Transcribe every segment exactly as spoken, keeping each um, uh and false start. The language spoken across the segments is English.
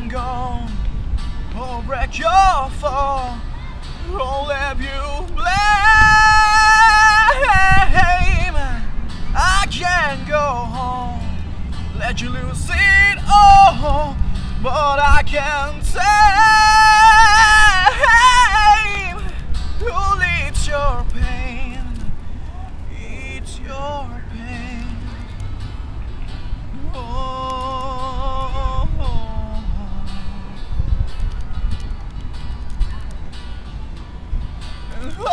gone, or break your fall, or leave you blame. I can't go home, let you lose it all, but I can't say who leads your pain, it's your pain. Oh, and who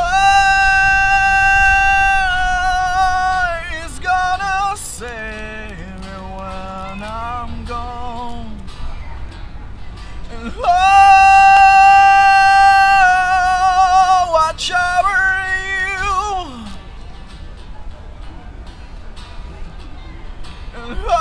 is gonna save me when I'm gone? And oh, watch over you. And oh,